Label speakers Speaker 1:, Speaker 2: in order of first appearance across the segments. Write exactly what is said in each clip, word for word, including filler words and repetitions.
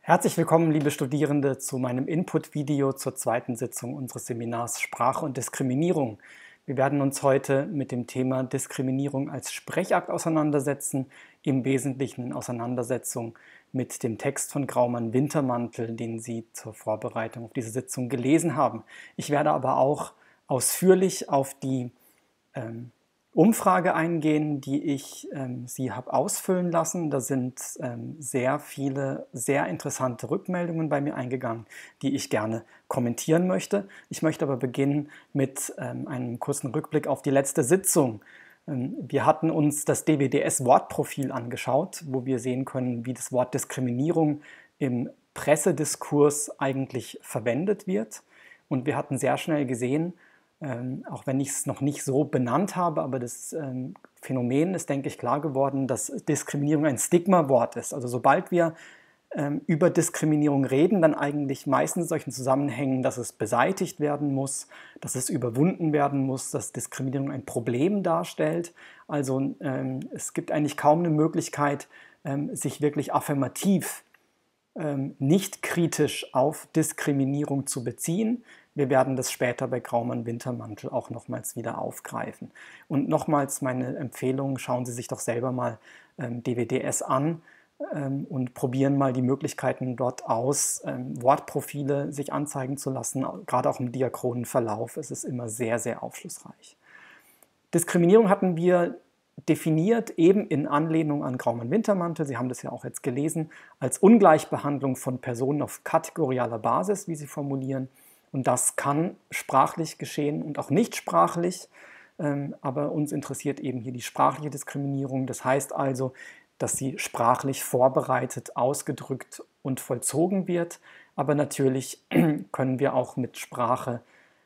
Speaker 1: Herzlich willkommen, liebe Studierende, zu meinem Input-Video zur zweiten Sitzung unseres Seminars Sprache und Diskriminierung. Wir werden uns heute mit dem Thema Diskriminierung als Sprechakt auseinandersetzen, im Wesentlichen in Auseinandersetzung mit dem Text von Graumann-Wintermantel, den Sie zur Vorbereitung auf diese Sitzung gelesen haben. Ich werde aber auch ausführlich auf die ähm, Umfrage eingehen, die ich ähm, Sie habe ausfüllen lassen. Da sind ähm, sehr viele, sehr interessante Rückmeldungen bei mir eingegangen, die ich gerne kommentieren möchte. Ich möchte aber beginnen mit ähm, einem kurzen Rückblick auf die letzte Sitzung. Ähm, wir hatten uns das D W D S-Wortprofil angeschaut, wo wir sehen können, wie das Wort Diskriminierung im Pressediskurs eigentlich verwendet wird. Und wir hatten sehr schnell gesehen, Ähm, auch wenn ich es noch nicht so benannt habe, aber das ähm, Phänomen ist, denke ich, klar geworden, dass Diskriminierung ein Stigma-Wort ist. Also sobald wir ähm, über Diskriminierung reden, dann eigentlich meistens in solchen Zusammenhängen, dass es beseitigt werden muss, dass es überwunden werden muss, dass Diskriminierung ein Problem darstellt. Also ähm, es gibt eigentlich kaum eine Möglichkeit, ähm, sich wirklich affirmativ ähm, nicht kritisch auf Diskriminierung zu beziehen. Wir werden das später bei Graumann-Wintermantel auch nochmals wieder aufgreifen. Und nochmals meine Empfehlung, schauen Sie sich doch selber mal ähm, D W D S an ähm, und probieren mal die Möglichkeiten dort aus, ähm, Wortprofile sich anzeigen zu lassen. Gerade auch im diachronen Verlauf ist es immer sehr, sehr aufschlussreich. Diskriminierung hatten wir definiert, eben in Anlehnung an Graumann-Wintermantel, Sie haben das ja auch jetzt gelesen, als Ungleichbehandlung von Personen auf kategorialer Basis, wie Sie formulieren. Und das kann sprachlich geschehen und auch nicht sprachlich, ähm, aber uns interessiert eben hier die sprachliche Diskriminierung. Das heißt also, dass sie sprachlich vorbereitet, ausgedrückt und vollzogen wird. Aber natürlich können wir auch mit Sprache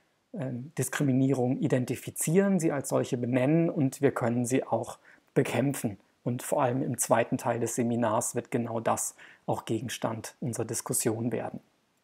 Speaker 1: ähm, Diskriminierung identifizieren, sie als solche benennen und wir können sie auch bekämpfen. Und vor allem im zweiten Teil des Seminars wird genau das auch Gegenstand unserer Diskussion werden.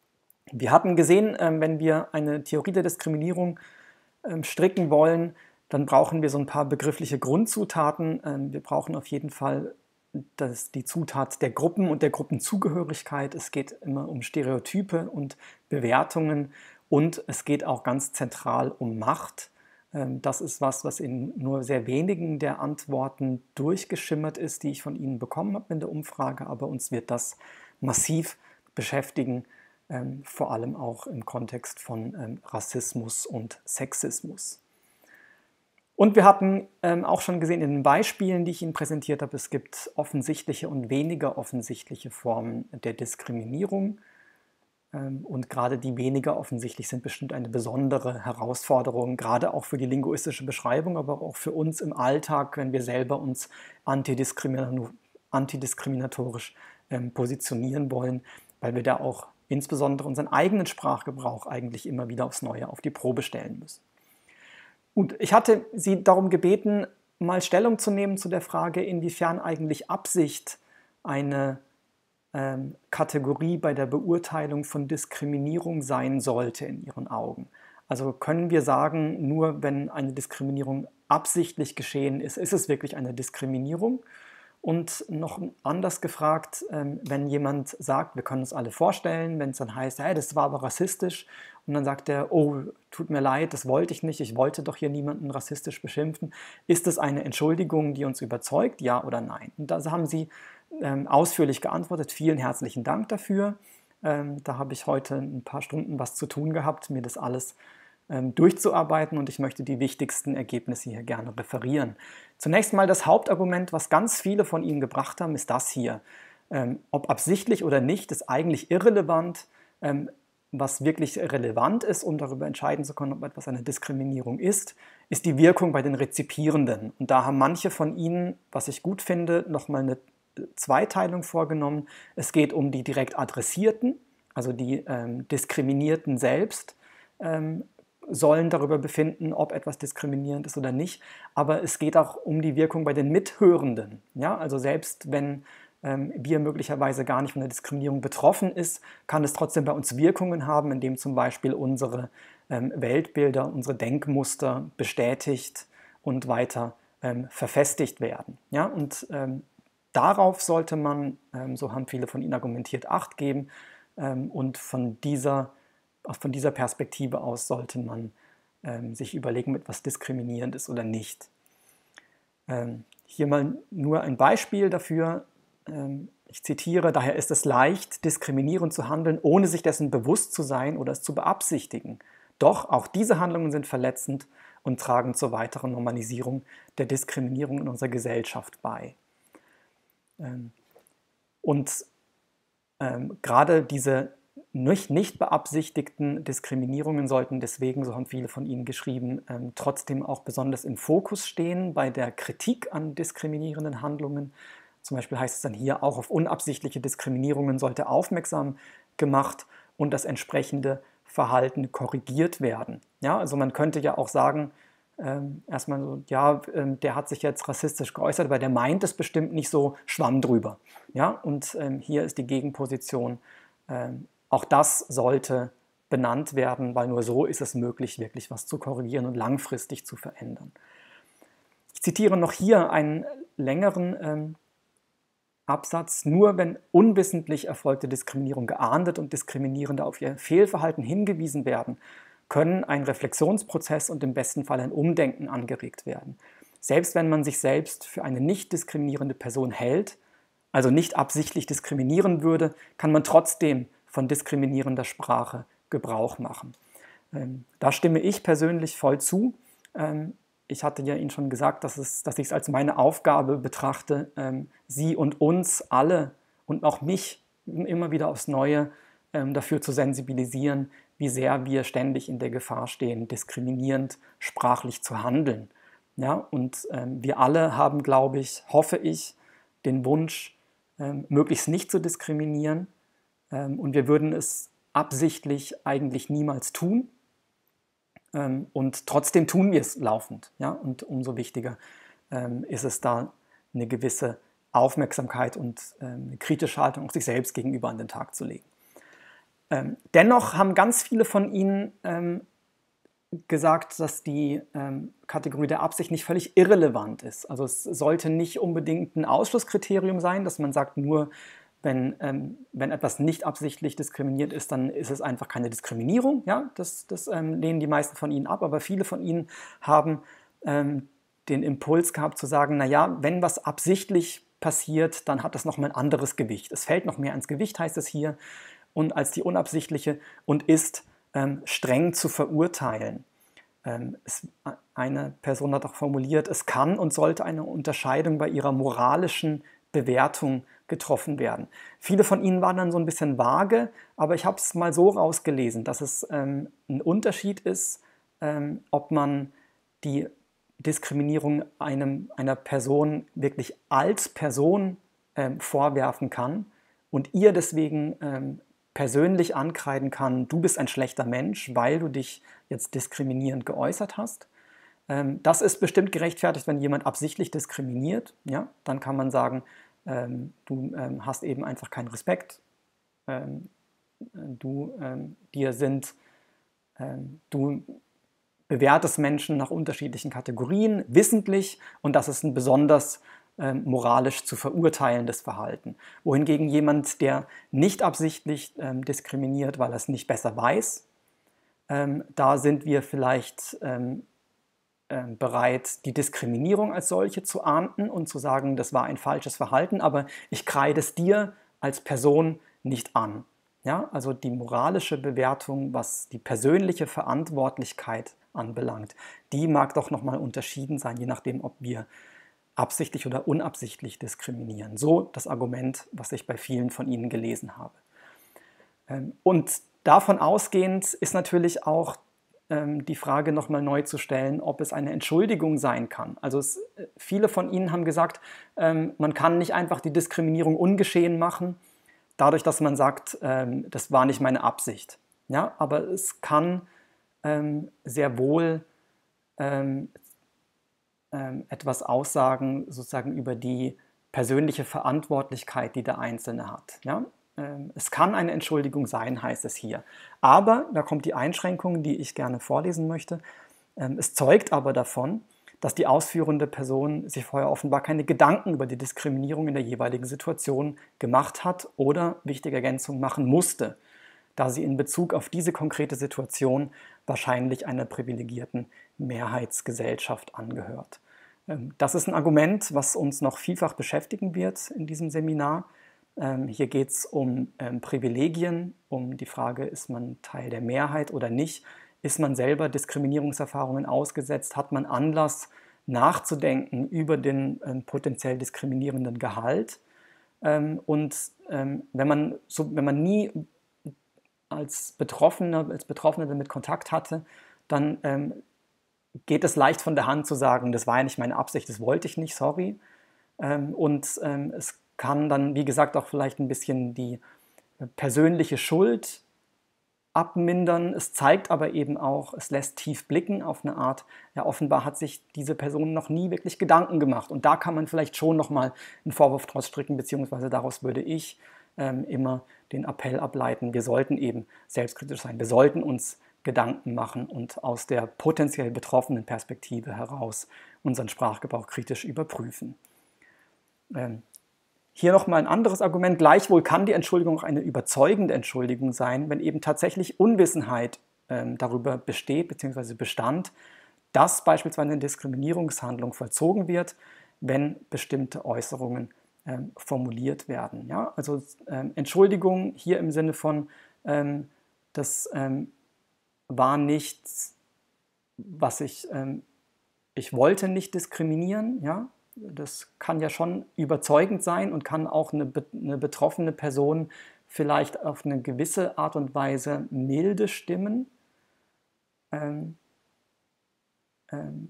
Speaker 1: Wir hatten gesehen, wenn wir eine Theorie der Diskriminierung stricken wollen, dann brauchen wir so ein paar begriffliche Grundzutaten. Wir brauchen auf jeden Fall das, die Zutat der Gruppen und der Gruppenzugehörigkeit. Es geht immer um Stereotype und Bewertungen und es geht auch ganz zentral um Macht. Das ist was, was in nur sehr wenigen der Antworten durchgeschimmert ist, die ich von Ihnen bekommen habe in der Umfrage, aber uns wird das massiv beschäftigen. Ähm, vor allem auch im Kontext von ähm, Rassismus und Sexismus. Und wir hatten ähm, auch schon gesehen in den Beispielen, die ich Ihnen präsentiert habe, es gibt offensichtliche und weniger offensichtliche Formen der Diskriminierung. Ähm, und gerade die weniger offensichtlich sind bestimmt eine besondere Herausforderung, gerade auch für die linguistische Beschreibung, aber auch für uns im Alltag, wenn wir selber uns antidiskriminatorisch ähm, positionieren wollen, weil wir da auch insbesondere unseren eigenen Sprachgebrauch eigentlich immer wieder aufs Neue auf die Probe stellen müssen. Und ich hatte Sie darum gebeten, mal Stellung zu nehmen zu der Frage, inwiefern eigentlich Absicht eine ähm, Kategorie bei der Beurteilung von Diskriminierung sein sollte in Ihren Augen. Also können wir sagen, nur wenn eine Diskriminierung absichtlich geschehen ist, ist es wirklich eine Diskriminierung? Und noch anders gefragt, wenn jemand sagt, wir können uns alle vorstellen, wenn es dann heißt, hey, das war aber rassistisch, und dann sagt er, oh, tut mir leid, das wollte ich nicht, ich wollte doch hier niemanden rassistisch beschimpfen. Ist das eine Entschuldigung, die uns überzeugt, ja oder nein? Und da haben Sie ähm, ausführlich geantwortet. Vielen herzlichen Dank dafür. Ähm, da habe ich heute ein paar Stunden was zu tun gehabt, mir das alles durchzuarbeiten und ich möchte die wichtigsten Ergebnisse hier gerne referieren. Zunächst mal das Hauptargument, was ganz viele von Ihnen gebracht haben, ist das hier. Ähm, ob absichtlich oder nicht, ist eigentlich irrelevant. Ähm, was wirklich relevant ist, um darüber entscheiden zu können, ob etwas eine Diskriminierung ist, ist die Wirkung bei den Rezipierenden. Und da haben manche von Ihnen, was ich gut finde, nochmal eine Zweiteilung vorgenommen. Es geht um die direkt Adressierten, also die ähm, Diskriminierten selbst, ähm, sollen darüber befinden, ob etwas diskriminierend ist oder nicht, aber es geht auch um die Wirkung bei den Mithörenden. Ja? Also selbst wenn ähm, wir möglicherweise gar nicht von der Diskriminierung betroffen ist, kann es trotzdem bei uns Wirkungen haben, indem zum Beispiel unsere ähm, Weltbilder, unsere Denkmuster bestätigt und weiter ähm, verfestigt werden. Ja? Und ähm, darauf sollte man, ähm, so haben viele von Ihnen argumentiert, Acht geben ähm, und von dieser, auch von dieser Perspektive aus sollte man ähm, sich überlegen, ob etwas diskriminierend ist oder nicht. Ähm, hier mal nur ein Beispiel dafür. Ähm, ich zitiere: Daher ist es leicht, diskriminierend zu handeln, ohne sich dessen bewusst zu sein oder es zu beabsichtigen. Doch auch diese Handlungen sind verletzend und tragen zur weiteren Normalisierung der Diskriminierung in unserer Gesellschaft bei. Ähm, und ähm, gerade diese nicht, nicht beabsichtigten Diskriminierungen sollten deswegen, so haben viele von Ihnen geschrieben, ähm, trotzdem auch besonders im Fokus stehen bei der Kritik an diskriminierenden Handlungen. Zum Beispiel heißt es dann hier, auch auf unabsichtliche Diskriminierungen sollte aufmerksam gemacht und das entsprechende Verhalten korrigiert werden. Ja, also man könnte ja auch sagen, ähm, erstmal so, ja, ähm, der hat sich jetzt rassistisch geäußert, aber der meint es bestimmt nicht so, Schwamm drüber. Ja, und ähm, hier ist die Gegenposition, ähm, auch das sollte benannt werden, weil nur so ist es möglich, wirklich was zu korrigieren und langfristig zu verändern. Ich zitiere noch hier einen längeren ähm, Absatz: Nur wenn unwissentlich erfolgte Diskriminierung geahndet und Diskriminierende auf ihr Fehlverhalten hingewiesen werden, können ein Reflexionsprozess und im besten Fall ein Umdenken angeregt werden. Selbst wenn man sich selbst für eine nicht diskriminierende Person hält, also nicht absichtlich diskriminieren würde, kann man trotzdem von diskriminierender Sprache Gebrauch machen. Ähm, da stimme ich persönlich voll zu. Ähm, ich hatte ja Ihnen schon gesagt, dass, es, dass ich es als meine Aufgabe betrachte, ähm, Sie und uns alle und auch mich immer wieder aufs Neue ähm, dafür zu sensibilisieren, wie sehr wir ständig in der Gefahr stehen, diskriminierend sprachlich zu handeln. Ja, und ähm, wir alle haben, glaube ich, hoffe ich, den Wunsch, ähm, möglichst nicht zu diskriminieren. Ähm, und wir würden es absichtlich eigentlich niemals tun. Ähm, und trotzdem tun wir es laufend. Ja? Und umso wichtiger ähm, ist es da, eine gewisse Aufmerksamkeit und ähm, eine kritische Haltung auch sich selbst gegenüber an den Tag zu legen. Ähm, dennoch haben ganz viele von Ihnen ähm, gesagt, dass die ähm, Kategorie der Absicht nicht völlig irrelevant ist. Also es sollte nicht unbedingt ein Ausschlusskriterium sein, dass man sagt, nur wenn, ähm, wenn etwas nicht absichtlich diskriminiert ist, dann ist es einfach keine Diskriminierung. Ja? Das, das ähm, lehnen die meisten von Ihnen ab, aber viele von Ihnen haben ähm, den Impuls gehabt zu sagen, naja, wenn was absichtlich passiert, dann hat das nochmal ein anderes Gewicht. Es fällt noch mehr ins Gewicht, heißt es hier, und als die unabsichtliche und ist ähm, streng zu verurteilen. Ähm, es, eine Person hat auch formuliert, es kann und sollte eine Unterscheidung bei ihrer moralischen Bewertung getroffen werden. Viele von Ihnen waren dann so ein bisschen vage, aber ich habe es mal so rausgelesen, dass es ähm, ein Unterschied ist, ähm, ob man die Diskriminierung einem, einer Person wirklich als Person ähm, vorwerfen kann und ihr deswegen ähm, persönlich ankreiden kann, du bist ein schlechter Mensch, weil du dich jetzt diskriminierend geäußert hast. Ähm, das ist bestimmt gerechtfertigt, wenn jemand absichtlich diskriminiert. Ja? Dann kann man sagen, ähm, du ähm, hast eben einfach keinen Respekt. Ähm, du, ähm, dir sind, ähm, du bewertest Menschen nach unterschiedlichen Kategorien, wissentlich, und das ist ein besonders ähm, moralisch zu verurteilendes Verhalten. Wohingegen jemand, der nicht absichtlich ähm, diskriminiert, weil er es nicht besser weiß, ähm, da sind wir vielleicht ähm, ähm, bereit, die Diskriminierung als solche zu ahnden und zu sagen, das war ein falsches Verhalten, aber ich kreide es dir als Person nicht an. Ja, also die moralische Bewertung, was die persönliche Verantwortlichkeit anbelangt, die mag doch nochmal unterschieden sein, je nachdem, ob wir absichtlich oder unabsichtlich diskriminieren. So das Argument, was ich bei vielen von Ihnen gelesen habe. Und davon ausgehend ist natürlich auch ähm, die Frage nochmal neu zu stellen, ob es eine Entschuldigung sein kann. Also es, viele von Ihnen haben gesagt, ähm, man kann nicht einfach die Diskriminierung ungeschehen machen, dadurch, dass man sagt, ähm, das war nicht meine Absicht. Ja, aber es kann ähm, sehr wohl ähm, ähm, etwas aussagen, sozusagen über die persönliche Verantwortlichkeit, die der Einzelne hat. Ja? Ähm, es kann eine Entschuldigung sein, heißt es hier. Aber, da kommt die Einschränkung, die ich gerne vorlesen möchte, ähm, es zeugt aber davon, dass die ausführende Person sich vorher offenbar keine Gedanken über die Diskriminierung in der jeweiligen Situation gemacht hat oder, wichtige Ergänzung, machen musste, da sie in Bezug auf diese konkrete Situation wahrscheinlich einer privilegierten Mehrheitsgesellschaft angehört. Das ist ein Argument, was uns noch vielfach beschäftigen wird in diesem Seminar. Hier geht es um Privilegien, um die Frage, ist man Teil der Mehrheit oder nicht? Ist man selber Diskriminierungserfahrungen ausgesetzt? Hat man Anlass nachzudenken über den potenziell diskriminierenden Gehalt? Und wenn man, so, wenn man nie als Betroffener, als Betroffener damit Kontakt hatte, dann ähm, geht es leicht von der Hand zu sagen, das war ja nicht meine Absicht, das wollte ich nicht, sorry. Ähm, und ähm, es kann dann, wie gesagt, auch vielleicht ein bisschen die persönliche Schuld abmindern. Es zeigt aber eben auch, es lässt tief blicken auf eine Art, ja, offenbar hat sich diese Person noch nie wirklich Gedanken gemacht. Und da kann man vielleicht schon nochmal einen Vorwurf draus stricken, beziehungsweise daraus würde ich ähm, immer den Appell ableiten, wir sollten eben selbstkritisch sein, wir sollten uns Gedanken machen und aus der potenziell betroffenen Perspektive heraus unseren Sprachgebrauch kritisch überprüfen. Ähm, hier nochmal ein anderes Argument, gleichwohl kann die Entschuldigung auch eine überzeugende Entschuldigung sein, wenn eben tatsächlich Unwissenheit ähm, darüber besteht bzw. bestand, dass beispielsweise eine Diskriminierungshandlung vollzogen wird, wenn bestimmte Äußerungen Ähm, formuliert werden. Ja? Also ähm, Entschuldigung hier im Sinne von, ähm, das ähm, war nichts, was ich, ähm, ich wollte nicht diskriminieren. Ja? Das kann ja schon überzeugend sein und kann auch eine, eine betroffene Person vielleicht auf eine gewisse Art und Weise milde stimmen. Ähm, ähm,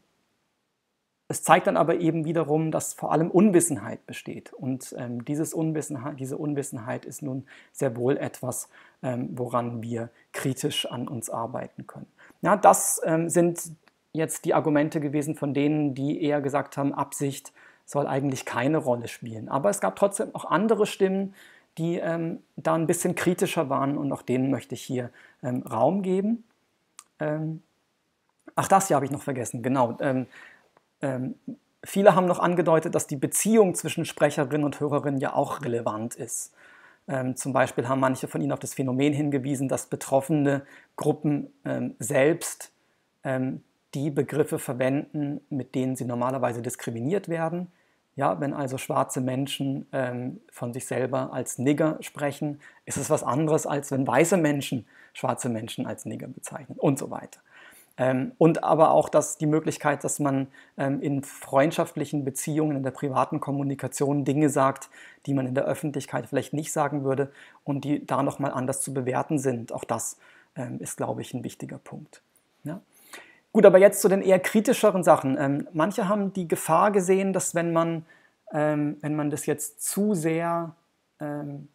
Speaker 1: Es zeigt dann aber eben wiederum, dass vor allem Unwissenheit besteht. Und ähm, dieses Unwissenheit, diese Unwissenheit ist nun sehr wohl etwas, ähm, woran wir kritisch an uns arbeiten können. Ja, das ähm, sind jetzt die Argumente gewesen von denen, die eher gesagt haben, Absicht soll eigentlich keine Rolle spielen. Aber es gab trotzdem auch andere Stimmen, die ähm, da ein bisschen kritischer waren und auch denen möchte ich hier ähm, Raum geben. Ähm, ach, das hier habe ich noch vergessen, genau. Ähm, Ähm, viele haben noch angedeutet, dass die Beziehung zwischen Sprecherin und Hörerin ja auch relevant ist. Ähm, zum Beispiel haben manche von Ihnen auf das Phänomen hingewiesen, dass betroffene Gruppen ähm, selbst ähm, die Begriffe verwenden, mit denen sie normalerweise diskriminiert werden. Ja, wenn also schwarze Menschen ähm, von sich selber als Nigger sprechen, ist es was anderes, als wenn weiße Menschen schwarze Menschen als Nigger bezeichnen und so weiter. Ähm, und aber auch dass die Möglichkeit, dass man ähm, in freundschaftlichen Beziehungen, in der privaten Kommunikation Dinge sagt, die man in der Öffentlichkeit vielleicht nicht sagen würde und die da nochmal anders zu bewerten sind. Auch das ähm, ist, glaube ich, ein wichtiger Punkt. Ja? Gut, aber jetzt zu den eher kritischeren Sachen. Ähm, manche haben die Gefahr gesehen, dass wenn man, ähm, wenn man das jetzt zu sehr ähm,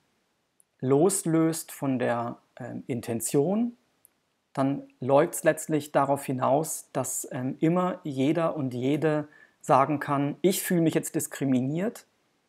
Speaker 1: loslöst von der ähm, Intention, dann läuft es letztlich darauf hinaus, dass ähm, immer jeder und jede sagen kann, ich fühle mich jetzt diskriminiert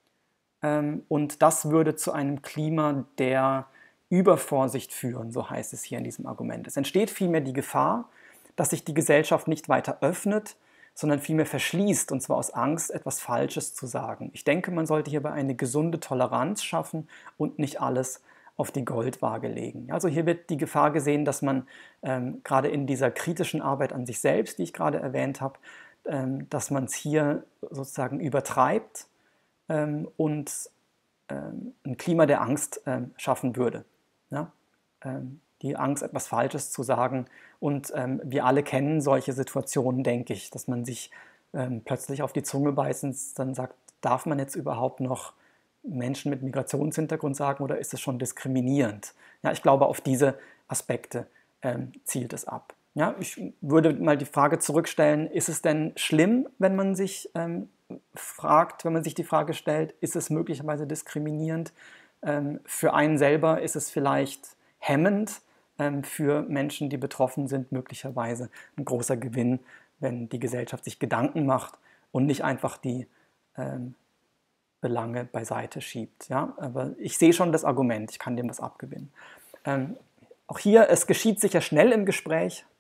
Speaker 1: ähm, und das würde zu einem Klima der Übervorsicht führen, so heißt es hier in diesem Argument. Es entsteht vielmehr die Gefahr, dass sich die Gesellschaft nicht weiter öffnet, sondern vielmehr verschließt, und zwar aus Angst, etwas Falsches zu sagen. Ich denke, man sollte hierbei eine gesunde Toleranz schaffen und nicht alles auf die Goldwaage legen. Also hier wird die Gefahr gesehen, dass man ähm, gerade in dieser kritischen Arbeit an sich selbst, die ich gerade erwähnt habe, ähm, dass man es hier sozusagen übertreibt ähm, und ähm, ein Klima der Angst ähm, schaffen würde. Ja? Ähm, die Angst, etwas Falsches zu sagen. Und ähm, wir alle kennen solche Situationen, denke ich, dass man sich ähm, plötzlich auf die Zunge beißt und dann sagt, darf man jetzt überhaupt noch Menschen mit Migrationshintergrund sagen oder ist es schon diskriminierend? Ja, ich glaube, auf diese Aspekte ähm, zielt es ab. Ja, ich würde mal die Frage zurückstellen, ist es denn schlimm, wenn man sich ähm, fragt, wenn man sich die Frage stellt, ist es möglicherweise diskriminierend? Ähm, für einen selber ist es vielleicht hemmend, ähm, für Menschen, die betroffen sind, möglicherweise ein großer Gewinn, wenn die Gesellschaft sich Gedanken macht und nicht einfach die ähm, Belange beiseite schiebt. Ja? Aber ich sehe schon das Argument, ich kann dem was abgewinnen. Ähm, auch hier, es geschieht sicher schnell im Gespräch,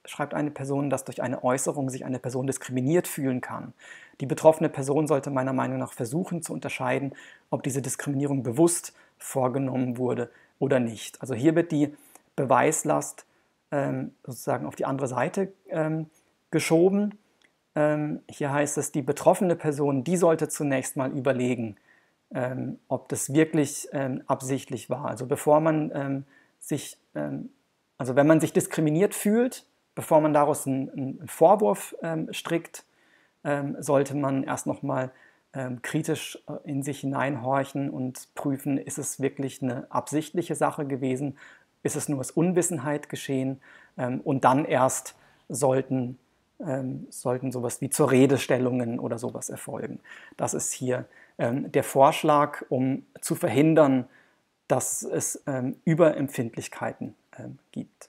Speaker 1: schreibt eine Person, dass durch eine Äußerung sich eine Person diskriminiert fühlen kann. Die betroffene Person sollte meiner Meinung nach versuchen zu unterscheiden, ob diese Diskriminierung bewusst vorgenommen wurde oder nicht. Also hier wird die Beweislast ähm, sozusagen auf die andere Seite ähm, geschoben. Ähm, hier heißt es, die betroffene Person, die sollte zunächst mal überlegen, ähm, ob das wirklich ähm, absichtlich war. Also bevor man ähm, sich, ähm, also wenn man sich diskriminiert fühlt, bevor man daraus einen, einen Vorwurf ähm, strickt, ähm, sollte man erst nochmal ähm, kritisch in sich hineinhorchen und prüfen, ist es wirklich eine absichtliche Sache gewesen, ist es nur aus Unwissenheit geschehen, ähm, und dann erst sollten, ähm, sollten sowas wie zur Redestellungen oder sowas erfolgen. Das ist hier ähm, der Vorschlag, um zu verhindern, dass es ähm, Überempfindlichkeiten ähm, gibt.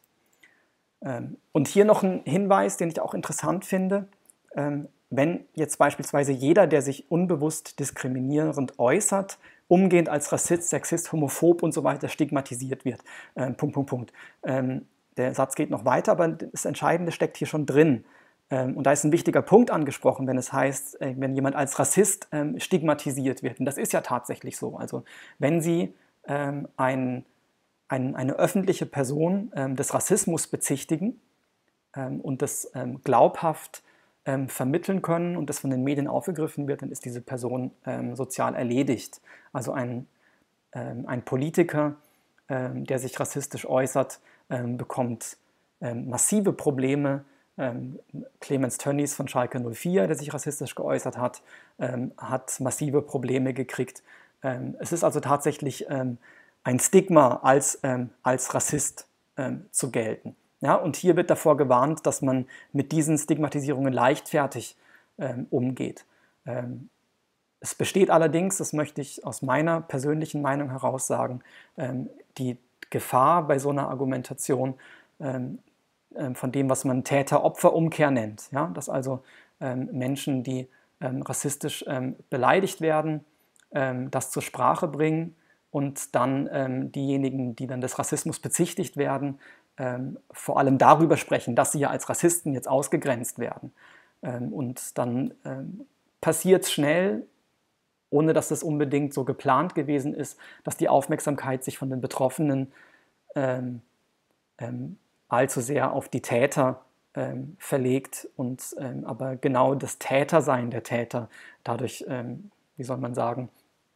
Speaker 1: Ähm, und hier noch ein Hinweis, den ich auch interessant finde. Ähm, wenn jetzt beispielsweise jeder, der sich unbewusst diskriminierend äußert, umgehend als Rassist, Sexist, Homophob und so weiter stigmatisiert wird. Ähm, Punkt, Punkt, Punkt. Ähm, der Satz geht noch weiter, aber das Entscheidende steckt hier schon drin. Ähm, und da ist ein wichtiger Punkt angesprochen, wenn es heißt, äh, wenn jemand als Rassist ähm, stigmatisiert wird. Und das ist ja tatsächlich so. Also wenn Sie ähm, ein, ein, eine öffentliche Person ähm, des Rassismus bezichtigen ähm, und das ähm, glaubhaft ähm, vermitteln können und das von den Medien aufgegriffen wird, dann ist diese Person ähm, sozial erledigt. Also ein, ähm, ein Politiker, ähm, der sich rassistisch äußert, ähm, bekommt ähm, massive Probleme. Ähm, Clemens Tönnies von Schalke null vier, der sich rassistisch geäußert hat, ähm, hat massive Probleme gekriegt. Ähm, es ist also tatsächlich ähm, ein Stigma, als, ähm, als Rassist ähm, zu gelten. Ja, und hier wird davor gewarnt, dass man mit diesen Stigmatisierungen leichtfertig ähm, umgeht. Ähm, es besteht allerdings, das möchte ich aus meiner persönlichen Meinung heraus sagen, ähm, die Gefahr bei so einer Argumentation ähm, ähm, von dem, was man Täter-Opfer-Umkehr nennt. Ja? Dass also ähm, Menschen, die ähm, rassistisch ähm, beleidigt werden, ähm, das zur Sprache bringen und dann ähm, diejenigen, die dann des Rassismus bezichtigt werden, ähm, vor allem darüber sprechen, dass sie ja als Rassisten jetzt ausgegrenzt werden. Ähm, und dann ähm, passiert es schnell, ohne dass das unbedingt so geplant gewesen ist, dass die Aufmerksamkeit sich von den Betroffenen ähm, ähm, allzu sehr auf die Täter ähm, verlegt und ähm, aber genau das Tätersein der Täter dadurch, ähm, wie soll man sagen,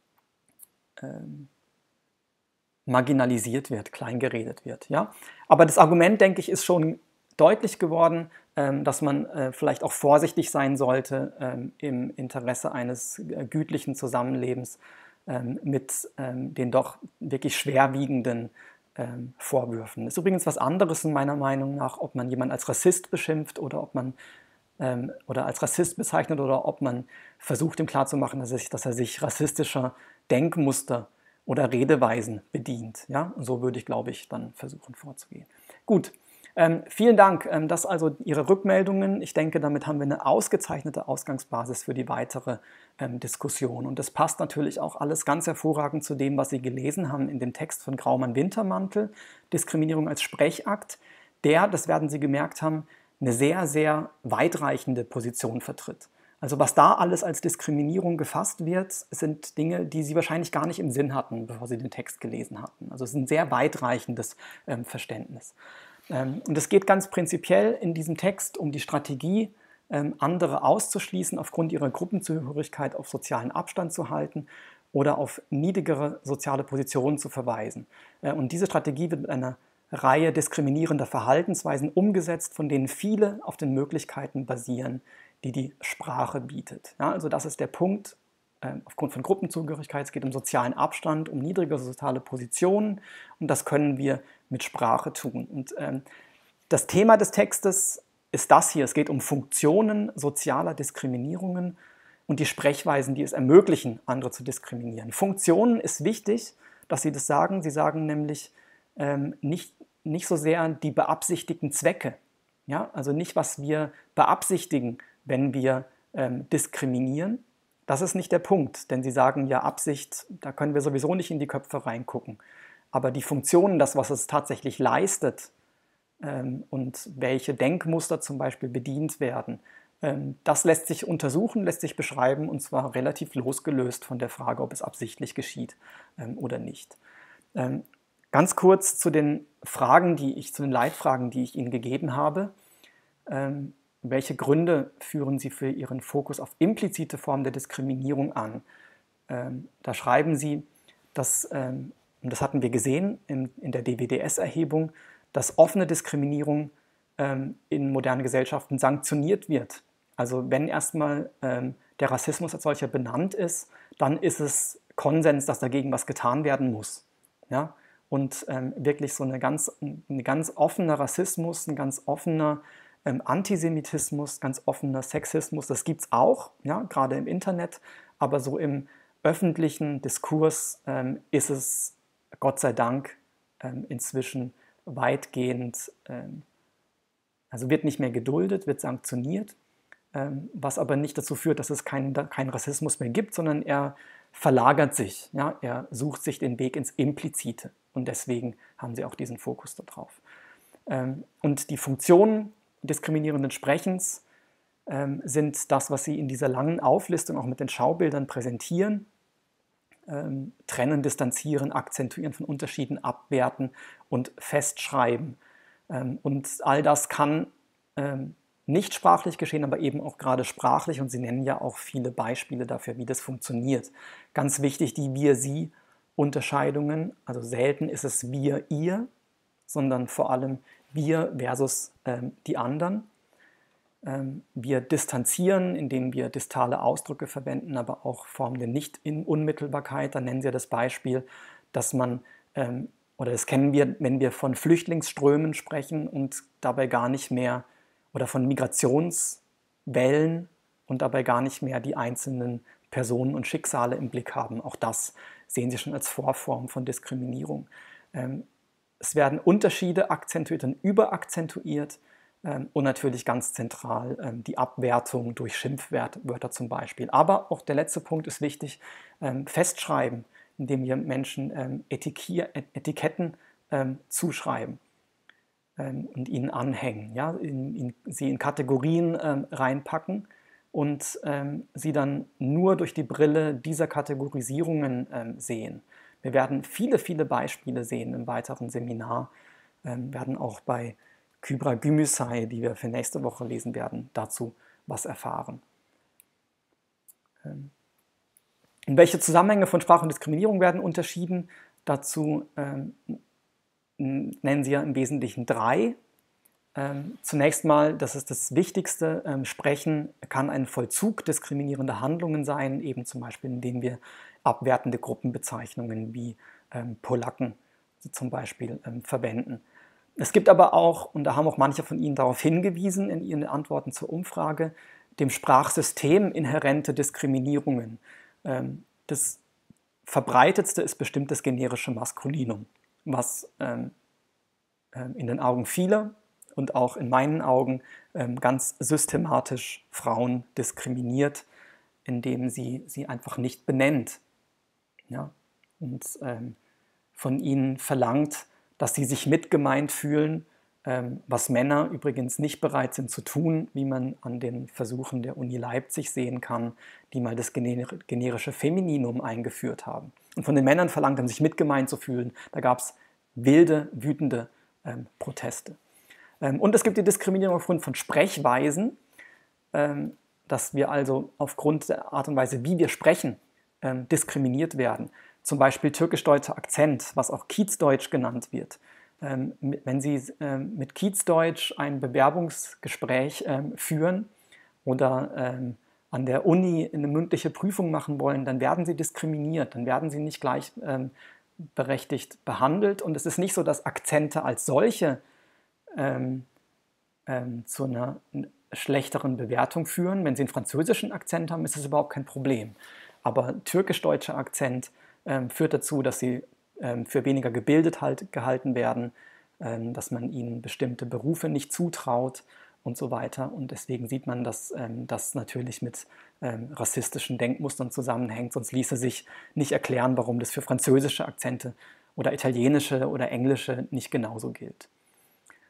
Speaker 1: ähm, marginalisiert wird, kleingeredet wird. Ja? Aber das Argument, denke ich, ist schon deutlich geworden, ähm, dass man äh, vielleicht auch vorsichtig sein sollte ähm, im Interesse eines äh, gütlichen Zusammenlebens ähm, mit ähm, den doch wirklich schwerwiegenden ähm, Vorwürfen. Das ist übrigens was anderes in meiner Meinung nach, ob man jemanden als Rassist beschimpft oder ob man ähm, oder als Rassist bezeichnet oder ob man versucht, ihm klarzumachen, dass er sich, dass er sich rassistischer Denkmuster oder Redeweisen bedient. Ja? Und so würde ich, glaube ich, dann versuchen vorzugehen. Gut, ähm, vielen Dank. Ähm, das also Ihre Rückmeldungen. Ich denke, damit haben wir eine ausgezeichnete Ausgangsbasis für die weitere ähm, Diskussion. Und das passt natürlich auch alles ganz hervorragend zu dem, was Sie gelesen haben in dem Text von Graumann-Wintermantel, Diskriminierung als Sprechakt, der, das werden Sie gemerkt haben, eine sehr, sehr weitreichende Position vertritt. Also was da alles als Diskriminierung gefasst wird, sind Dinge, die Sie wahrscheinlich gar nicht im Sinn hatten, bevor Sie den Text gelesen hatten. Also es ist ein sehr weitreichendes ähm, Verständnis. Ähm, und es geht ganz prinzipiell in diesem Text um die Strategie, ähm, andere auszuschließen, aufgrund ihrer Gruppenzugehörigkeit auf sozialen Abstand zu halten oder auf niedrigere soziale Positionen zu verweisen. Äh, und diese Strategie wird mit einer Reihe diskriminierender Verhaltensweisen umgesetzt, von denen viele auf den Möglichkeiten basieren, die die Sprache bietet. Ja, also das ist der Punkt, äh, aufgrund von Gruppenzugehörigkeit. Es geht um sozialen Abstand, um niedrige soziale Positionen und das können wir mit Sprache tun. Und ähm, das Thema des Textes ist das hier. Es geht um Funktionen sozialer Diskriminierungen und die Sprechweisen, die es ermöglichen, andere zu diskriminieren. Funktionen ist wichtig, dass Sie das sagen. Sie sagen nämlich ähm, nicht, nicht so sehr die beabsichtigten Zwecke. Ja? Also nicht, was wir beabsichtigen, wenn wir ähm, diskriminieren. Das ist nicht der Punkt, denn Sie sagen ja Absicht, da können wir sowieso nicht in die Köpfe reingucken. Aber die Funktionen, das, was es tatsächlich leistet, ähm, und welche Denkmuster zum Beispiel bedient werden. Ähm, das lässt sich untersuchen, lässt sich beschreiben, und zwar relativ losgelöst von der Frage, ob es absichtlich geschieht ähm, oder nicht. Ähm, ganz kurz zu den Fragen, die ich, zu den Leitfragen, die ich Ihnen gegeben habe. Ähm, welche Gründe führen Sie für Ihren Fokus auf implizite Formen der Diskriminierung an? Ähm, da schreiben Sie, dass, ähm, und das hatten wir gesehen in, in der D W D S-Erhebung, dass offene Diskriminierung ähm, in modernen Gesellschaften sanktioniert wird. Also wenn erstmal ähm, der Rassismus als solcher benannt ist, dann ist es Konsens, dass dagegen was getan werden muss. Ja? Und ähm, wirklich so eine ganz, ein ganz offener Rassismus, ein ganz offener ähm, Antisemitismus, ganz offener Sexismus, das gibt es auch, ja, gerade im Internet, aber so im öffentlichen Diskurs ähm, ist es Gott sei Dank ähm, inzwischen weitgehend, ähm, also wird nicht mehr geduldet, wird sanktioniert, ähm, was aber nicht dazu führt, dass es keinen kein Rassismus mehr gibt, sondern er verlagert sich, ja, er sucht sich den Weg ins Implizite und deswegen haben sie auch diesen Fokus darauf. Ähm, und die Funktionen diskriminierenden Sprechens ähm, sind das, was sie in dieser langen Auflistung auch mit den Schaubildern präsentieren. Ähm, trennen, distanzieren, akzentuieren von Unterschieden, abwerten und festschreiben. Ähm, und all das kann ähm, nicht sprachlich geschehen, aber eben auch gerade sprachlich. Und Sie nennen ja auch viele Beispiele dafür, wie das funktioniert. Ganz wichtig, die Wir-Sie-Unterscheidungen. Also selten ist es Wir-Ihr, sondern vor allem wir versus ähm, die anderen. Ähm, wir distanzieren, indem wir distale Ausdrücke verwenden, aber auch Formen der Nicht-Unmittelbarkeit. Da nennen Sie ja das Beispiel, dass man, ähm, oder das kennen wir, wenn wir von Flüchtlingsströmen sprechen und dabei gar nicht mehr, oder von Migrationswellen und dabei gar nicht mehr die einzelnen Personen und Schicksale im Blick haben. Auch das sehen Sie schon als Vorform von Diskriminierung. Ähm, es werden Unterschiede akzentuiert und überakzentuiert. Ähm, und natürlich ganz zentral ähm, die Abwertung durch Schimpfwörter zum Beispiel. Aber auch der letzte Punkt ist wichtig, ähm, festschreiben, indem wir Menschen ähm, Etikier, Etiketten ähm, zuschreiben ähm, und ihnen anhängen, ja? in, in, sie in Kategorien ähm, reinpacken und ähm, sie dann nur durch die Brille dieser Kategorisierungen ähm, sehen. Wir werden viele, viele Beispiele sehen im weiteren Seminar, ähm, werden auch bei Kübra Gümüşay, die wir für nächste Woche lesen werden, dazu was erfahren. Ähm, welche Zusammenhänge von Sprache und Diskriminierung werden unterschieden? Dazu ähm, nennen Sie ja im Wesentlichen drei. Ähm, zunächst mal, das ist das Wichtigste, ähm, Sprechen kann ein Vollzug diskriminierender Handlungen sein, eben zum Beispiel, indem wir abwertende Gruppenbezeichnungen wie ähm, Polacken zum Beispiel ähm, verwenden. Es gibt aber auch, und da haben auch manche von Ihnen darauf hingewiesen in Ihren Antworten zur Umfrage, dem Sprachsystem inhärente Diskriminierungen. Ähm, das verbreitetste ist bestimmt das generische Maskulinum, was ähm, in den Augen vieler und auch in meinen Augen ähm, ganz systematisch Frauen diskriminiert, indem sie sie einfach nicht benennt. Ja? Und ähm, von ihnen verlangt, dass sie sich mitgemeint fühlen, ähm, was Männer übrigens nicht bereit sind zu tun, wie man an den Versuchen der Uni Leipzig sehen kann, die mal das gener generische Femininum eingeführt haben. Und von den Männern verlangt, sich mitgemeint zu fühlen. Da gab es wilde, wütende ähm, Proteste. Ähm, und es gibt die Diskriminierung aufgrund von Sprechweisen, ähm, dass wir also aufgrund der Art und Weise, wie wir sprechen, ähm, diskriminiert werden. Zum Beispiel türkisch-deutscher Akzent, was auch Kiezdeutsch genannt wird. Ähm, wenn Sie ähm, mit Kiezdeutsch ein Bewerbungsgespräch ähm, führen oder ähm, an der Uni eine mündliche Prüfung machen wollen, dann werden Sie diskriminiert, dann werden Sie nicht gleichberechtigt ähm, behandelt. Und es ist nicht so, dass Akzente als solche ähm, ähm, zu einer schlechteren Bewertung führen. Wenn Sie einen französischen Akzent haben, ist es überhaupt kein Problem. Aber türkisch-deutscher Akzent ähm, führt dazu, dass sie ähm, für weniger gebildet halt, gehalten werden, ähm, dass man ihnen bestimmte Berufe nicht zutraut und so weiter. Und deswegen sieht man, dass ähm, das natürlich mit ähm, rassistischen Denkmustern zusammenhängt. Sonst ließe sich nicht erklären, warum das für französische Akzente oder italienische oder englische nicht genauso gilt.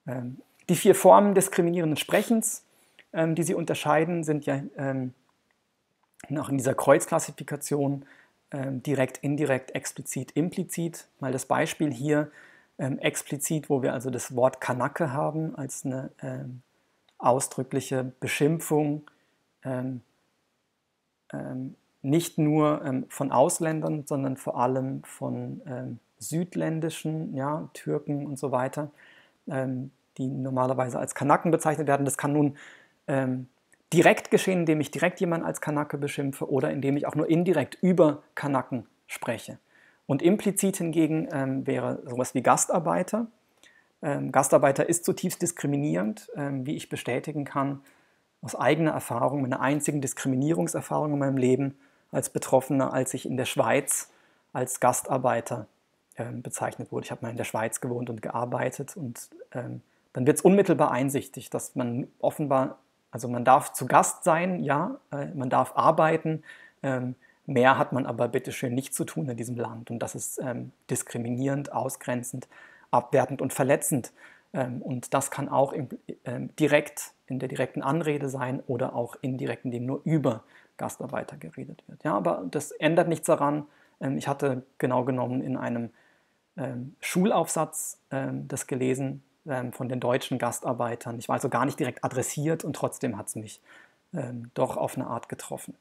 Speaker 1: Ähm, die vier Formen diskriminierenden Sprechens, ähm, die sie unterscheiden, sind ja ähm, nach in dieser Kreuzklassifikation ähm, direkt, indirekt, explizit, implizit. Mal das Beispiel hier ähm, explizit, wo wir also das Wort Kanake haben als eine ähm, ausdrückliche Beschimpfung, ähm, ähm, nicht nur ähm, von Ausländern, sondern vor allem von ähm, südländischen, ja, Türken und so weiter, ähm, die normalerweise als Kanaken bezeichnet werden. Das kann nun ähm, direkt geschehen, indem ich direkt jemanden als Kanake beschimpfe oder indem ich auch nur indirekt über Kanaken spreche. Und implizit hingegen ähm, wäre sowas wie Gastarbeiter. Ähm, Gastarbeiter ist zutiefst diskriminierend, ähm, wie ich bestätigen kann aus eigener Erfahrung, meiner einzigen Diskriminierungserfahrung in meinem Leben als Betroffener, als ich in der Schweiz als Gastarbeiter ähm, bezeichnet wurde. Ich habe mal in der Schweiz gewohnt und gearbeitet und ähm, dann wird es unmittelbar einsichtig, dass man offenbar, also man darf zu Gast sein, ja, äh, man darf arbeiten, ähm, mehr hat man aber bitteschön nicht zu tun in diesem Land und das ist ähm, diskriminierend, ausgrenzend, abwertend und verletzend. Ähm, und das kann auch im, ähm, direkt in der direkten Anrede sein oder auch indirekt, indem nur über Gastarbeiter geredet wird. Ja, aber das ändert nichts daran. Ähm, ich hatte genau genommen in einem ähm, Schulaufsatz ähm, das gelesen ähm, von den deutschen Gastarbeitern. Ich war also gar nicht direkt adressiert und trotzdem hat es mich ähm, doch auf eine Art getroffen.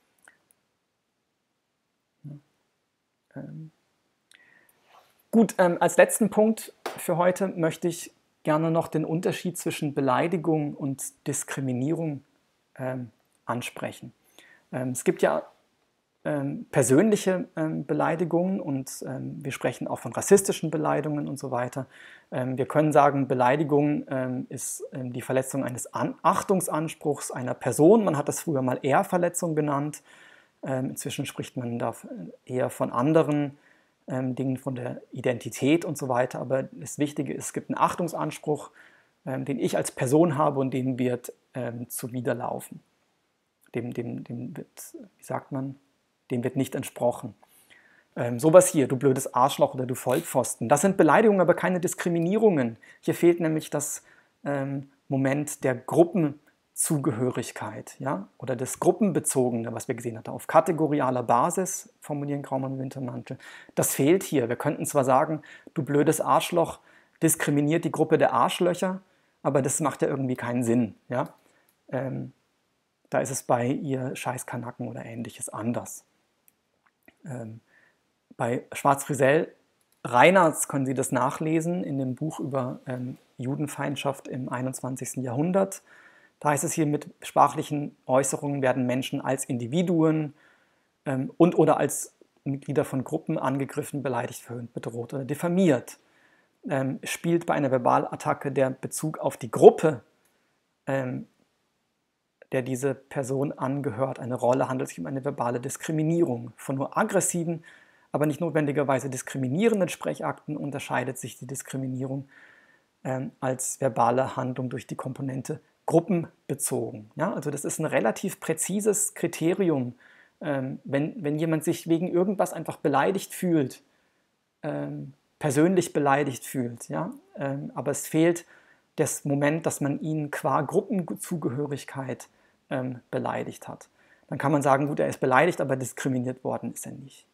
Speaker 1: Ja, ähm. Gut, ähm, als letzten Punkt für heute möchte ich gerne noch den Unterschied zwischen Beleidigung und Diskriminierung ähm, ansprechen. Ähm, es gibt ja ähm, persönliche ähm, Beleidigungen und ähm, wir sprechen auch von rassistischen Beleidigungen und so weiter. Ähm, wir können sagen, Beleidigung ähm, ist ähm, die Verletzung eines An- Achtungsanspruchs einer Person. Man hat das früher mal Ehrverletzung genannt. Ähm, inzwischen spricht man da eher von anderen ähm, Dingen, von der Identität und so weiter. Aber das Wichtige ist, es gibt einen Achtungsanspruch, ähm, den ich als Person habe und dem wird ähm, zuwiderlaufen. Dem, dem, dem wird, wie sagt man, dem wird nicht entsprochen. Ähm, sowas hier, du blödes Arschloch oder du Vollpfosten. Das sind Beleidigungen, aber keine Diskriminierungen. Hier fehlt nämlich das ähm, Moment der Gruppenzugehörigkeit, ja? Oder das Gruppenbezogene, was wir gesehen hatten. Auf kategorialer Basis formulieren Graumann und Wintermantel. Das fehlt hier. Wir könnten zwar sagen, du blödes Arschloch diskriminiert die Gruppe der Arschlöcher, aber das macht ja irgendwie keinen Sinn. Ja? Ähm, da ist es bei ihr Scheißkanaken oder ähnliches anders. Ähm, bei Schwarz-Frisell Reinartz können Sie das nachlesen in dem Buch über ähm, Judenfeindschaft im einundzwanzigsten Jahrhundert. Da heißt es hier, mit sprachlichen Äußerungen werden Menschen als Individuen ähm, und oder als Mitglieder von Gruppen angegriffen, beleidigt, verhöhnt, bedroht oder diffamiert. Ähm, spielt bei einer Verbalattacke der Bezug auf die Gruppe, ähm, der diese Person angehört, eine Rolle, handelt es sich um eine verbale Diskriminierung. Von nur aggressiven, aber nicht notwendigerweise diskriminierenden Sprechakten unterscheidet sich die Diskriminierung ähm, als verbale Handlung durch die Komponente gruppenbezogen. Ja, also das ist ein relativ präzises Kriterium. Ähm, wenn, wenn jemand sich wegen irgendwas einfach beleidigt fühlt, ähm, persönlich beleidigt fühlt, ja, ähm, aber es fehlt das Moment, dass man ihn qua Gruppenzugehörigkeit ähm, beleidigt hat. Dann kann man sagen, gut, er ist beleidigt, aber diskriminiert worden ist er nicht.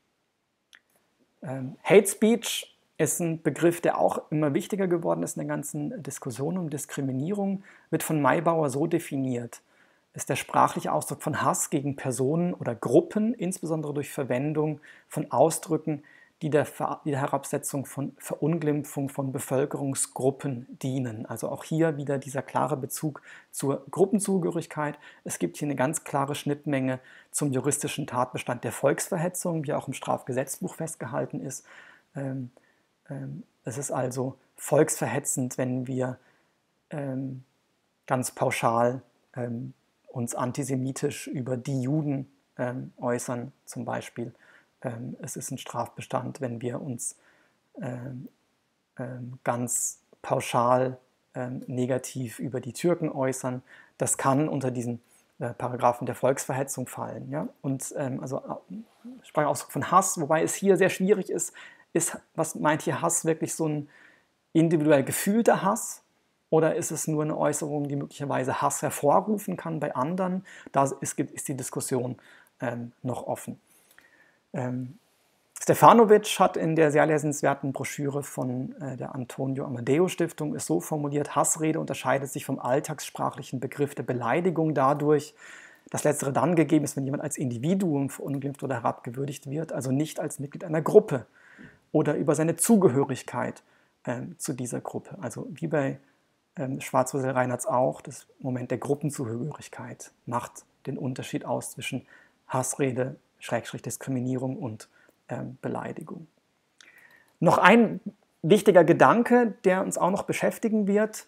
Speaker 1: Ähm, Hate Speech ist ein Begriff, der auch immer wichtiger geworden ist in der ganzen Diskussion um Diskriminierung, wird von Maybauer so definiert. Ist der sprachliche Ausdruck von Hass gegen Personen oder Gruppen, insbesondere durch Verwendung von Ausdrücken, die der, Ver die der Herabsetzung von Verunglimpfung von Bevölkerungsgruppen dienen. Also auch hier wieder dieser klare Bezug zur Gruppenzugehörigkeit. Es gibt hier eine ganz klare Schnittmenge zum juristischen Tatbestand der Volksverhetzung, wie auch im Strafgesetzbuch festgehalten ist. Ähm, ähm, es ist also volksverhetzend, wenn wir ähm, ganz pauschal ähm, uns antisemitisch über die Juden ähm, äußern, zum Beispiel. Ähm, es ist ein Strafbestand, wenn wir uns ähm, ähm, ganz pauschal ähm, negativ über die Türken äußern. Das kann unter diesen äh, Paragraphen der Volksverhetzung fallen. Ja? Und ähm, also äh, Sprachausdruck von Hass, wobei es hier sehr schwierig ist, ist, was meint hier Hass, wirklich so ein individuell gefühlter Hass oder ist es nur eine Äußerung, die möglicherweise Hass hervorrufen kann bei anderen? Da ist, ist die Diskussion ähm, noch offen. Ähm, Stefanovic hat in der sehr lesenswerten Broschüre von äh, der Antonio Amadeo Stiftung es so formuliert: Hassrede unterscheidet sich vom alltagssprachlichen Begriff der Beleidigung dadurch, dass letztere dann gegeben ist, wenn jemand als Individuum verunglimpft oder herabgewürdigt wird, also nicht als Mitglied einer Gruppe oder über seine Zugehörigkeit ähm, zu dieser Gruppe. Also wie bei ähm, Schwarzwurzel-Reinhardt auch, das Moment der Gruppenzugehörigkeit macht den Unterschied aus zwischen Hassrede, Schrägstrich Diskriminierung und ähm, Beleidigung. Noch ein wichtiger Gedanke, der uns auch noch beschäftigen wird,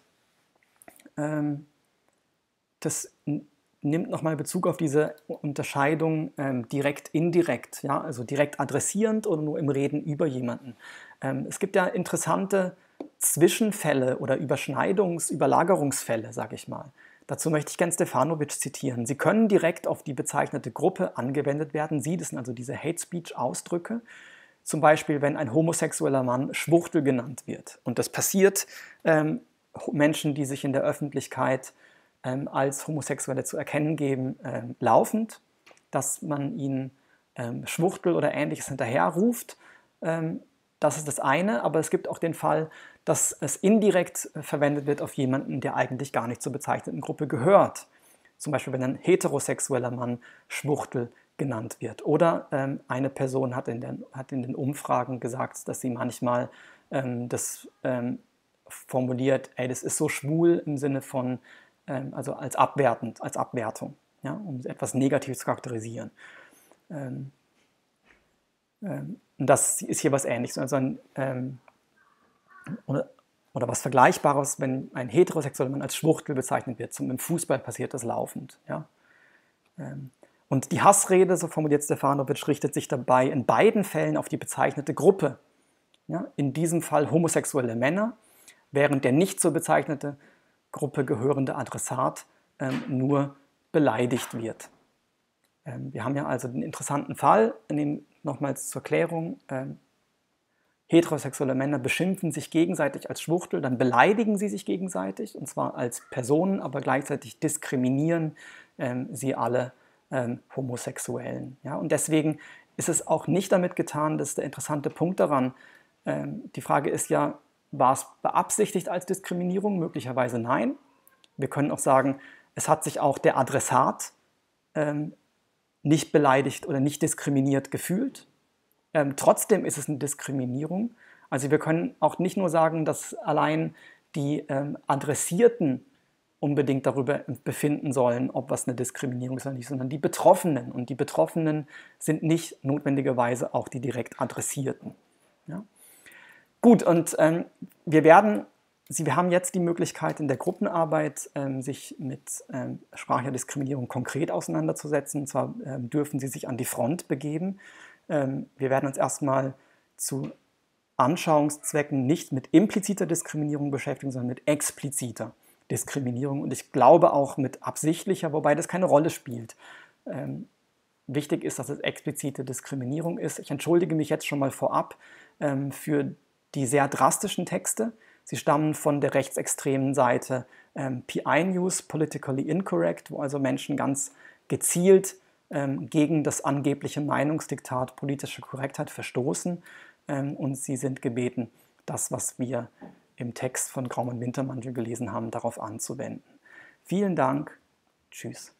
Speaker 1: ähm, das nimmt nochmal Bezug auf diese Unterscheidung ähm, direkt-indirekt, ja, also direkt adressierend oder nur im Reden über jemanden. Ähm, es gibt ja interessante Zwischenfälle oder Überschneidungs-, Überlagerungsfälle, sage ich mal. Dazu möchte ich gerne Stefanovic zitieren. Sie können direkt auf die bezeichnete Gruppe angewendet werden. Sie, das sind also diese Hate-Speech-Ausdrücke. Zum Beispiel, wenn ein homosexueller Mann Schwuchtel genannt wird. Und das passiert ähm, Menschen, die sich in der Öffentlichkeit ähm, als Homosexuelle zu erkennen geben, ähm, laufend, dass man ihnen ähm, Schwuchtel oder Ähnliches hinterherruft. Ähm, das ist das eine, aber es gibt auch den Fall, dass es indirekt äh, verwendet wird auf jemanden, der eigentlich gar nicht zur bezeichneten Gruppe gehört. Zum Beispiel, wenn ein heterosexueller Mann Schwuchtel genannt wird. Oder ähm, eine Person hat in, den, hat in den Umfragen gesagt, dass sie manchmal ähm, das ähm, formuliert, ey, das ist so schwul im Sinne von, ähm, also als abwertend, als Abwertung, ja, um etwas Negatives zu charakterisieren. Ähm, ähm, und das ist hier was Ähnliches. Also ein, ähm, oder, oder was Vergleichbares, wenn ein heterosexueller Mann als Schwuchtel bezeichnet wird. Zum, Im Fußball passiert das laufend. Ja. Ähm, Und die Hassrede, so formuliert Stefanovic, richtet sich dabei in beiden Fällen auf die bezeichnete Gruppe. Ja, in diesem Fall homosexuelle Männer, während der nicht zur bezeichneten Gruppe gehörende Adressat ähm, nur beleidigt wird. Ähm, wir haben ja also den interessanten Fall, in dem nochmals zur Klärung, ähm, heterosexuelle Männer beschimpfen sich gegenseitig als Schwuchtel, dann beleidigen sie sich gegenseitig, und zwar als Personen, aber gleichzeitig diskriminieren ähm, sie alle ähm, Homosexuellen. Ja? Und deswegen ist es auch nicht damit getan, das ist der interessante Punkt daran. Ähm, die Frage ist ja, war es beabsichtigt als Diskriminierung? Möglicherweise nein. Wir können auch sagen, es hat sich auch der Adressat ähm, nicht beleidigt oder nicht diskriminiert gefühlt. Ähm, trotzdem ist es eine Diskriminierung. Also wir können auch nicht nur sagen, dass allein die ähm, Adressierten unbedingt darüber befinden sollen, ob was eine Diskriminierung ist oder nicht, sondern die Betroffenen. Und die Betroffenen sind nicht notwendigerweise auch die direkt Adressierten. Ja? Gut, und ähm, wir werden, Sie, wir haben jetzt die Möglichkeit in der Gruppenarbeit, ähm, sich mit ähm, sprachlicher Diskriminierung konkret auseinanderzusetzen. Und zwar ähm, dürfen Sie sich an die Front begeben. Ähm, wir werden uns erstmal zu Anschauungszwecken nicht mit impliziter Diskriminierung beschäftigen, sondern mit expliziter Diskriminierung. Und ich glaube auch mit absichtlicher, wobei das keine Rolle spielt. Ähm, wichtig ist, dass es explizite Diskriminierung ist. Ich entschuldige mich jetzt schon mal vorab ähm, für die sehr drastischen Texte. Sie stammen von der rechtsextremen Seite ähm, P I News, Politically Incorrect, wo also Menschen ganz gezielt ähm, gegen das angebliche Meinungsdiktat politische Korrektheit verstoßen. Ähm, und sie sind gebeten, das, was wir im Text von Graumann Wintermantel gelesen haben, darauf anzuwenden. Vielen Dank. Tschüss.